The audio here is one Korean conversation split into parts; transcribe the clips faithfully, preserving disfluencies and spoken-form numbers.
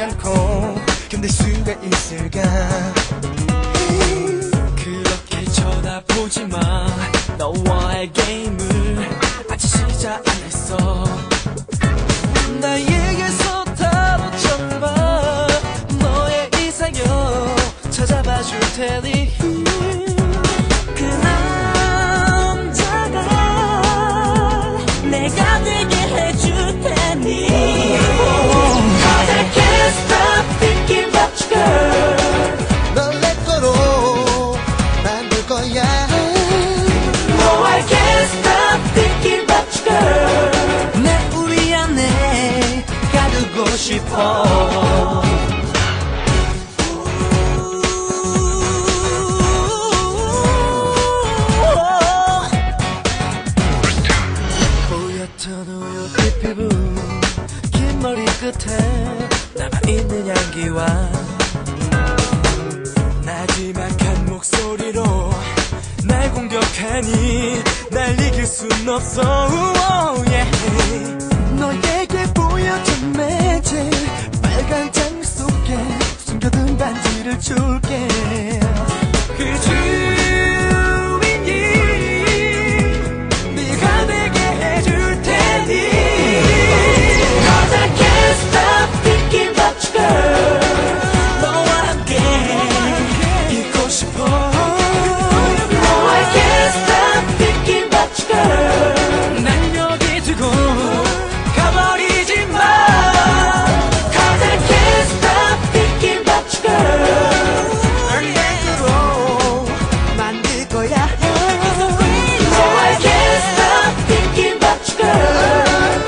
않고 견딜 수가 있을까. 그렇게 쳐다보지마. 너와의 게임을 아직 시작 안 했어. 나에게서 타로점을 봐. 너의 이상형 찾아봐 줄 테니. 그 남자가 내가 되게 해줄 테니. Cause I can't stop thinking about you girl. 널 내 거로 만들 거야. No I can't stop thinking about you girl. 내 uri-ane 가두고 싶어. 머리 끝에 남아있는 향기와 나지막한 목소리로 날 공격하니 날 이길 순 없어. oh, yeah. 너에게 보여준 매직 빨간 장미 속에 숨겨둔 반지를 줄게. 그 주인이 네가 되게 해줄 테니. Stop thinking about you girl. 너와 함께 있고 싶어. No I can't stop thinking about you girl. 난 여기 두고 가버리지 마. Cause I can't stop thinking about you girl. 널 내게로 만들 거야. No I can't stop thinking about you girl.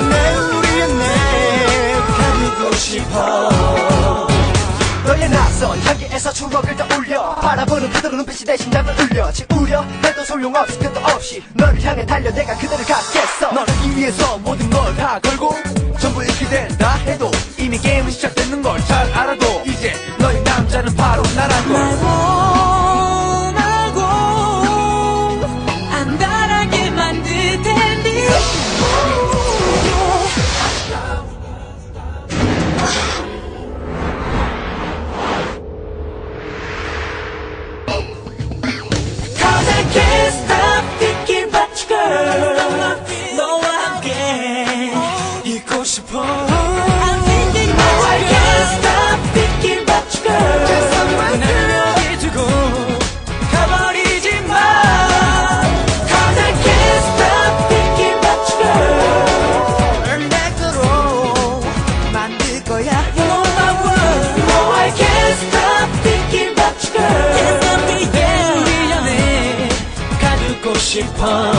너의 낯선 향기에서 추억을 떠올려. 바라보는 그대로 눈빛이 내 심장을 울려. 지우려 해도 소용없이 끝도 없이 너를 향해 달려. 내가 그대를 갖겠어. 너를 이 위해서 모든 걸 다 걸고 전부 잃게 된다 해도 이미 게임은 시작되는 걸 잘 알아도 이제 너의 남자는 바로 나라고. 날 원하고 안달하게 만들 텐데. Can't stop thinking about you girl. 너와 함께 있고 싶어. I'm thinking about you girl. No I can't stop thinking about you girl. 날 여기 두고 가버리지 마. Cause I can't stop thinking about you girl. 널 내 거로 만들 거야. You're my world. No I can't stop thinking about you girl. 싶어.